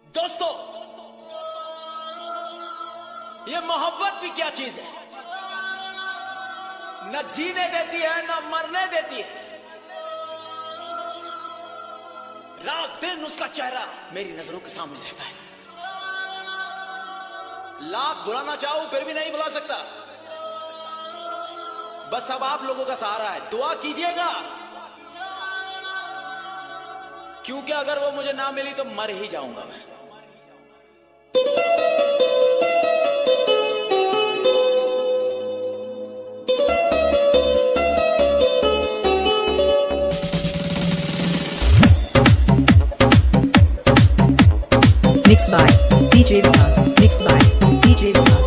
दोस्तों, ये मोहब्बत भी क्या चीज है। न जीने देती है न मरने देती है। रात दिन उसका चेहरा मेरी नजरों के सामने रहता है। लाख बुलाना चाहूं फिर भी नहीं बुला सकता। बस अब आप लोगों का सहारा है, दुआ कीजिएगा, क्योंकि अगर वो मुझे ना मिली तो मर ही जाऊंगा मैं। Mixed by DJ Vikas. Mixed by DJ Vikas.